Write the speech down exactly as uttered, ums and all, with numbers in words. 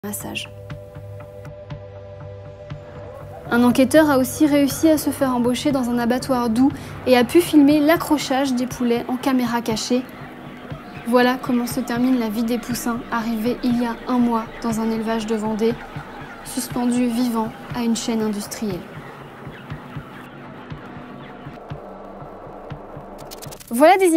massage. Un enquêteur a aussi réussi à se faire embaucher dans un abattoir d'Oux et a pu filmer l'accrochage des poulets en caméra cachée. Voilà comment se termine la vie des poussins arrivés il y a un mois dans un élevage de Vendée, suspendus vivants à une chaîne industrielle. Voilà des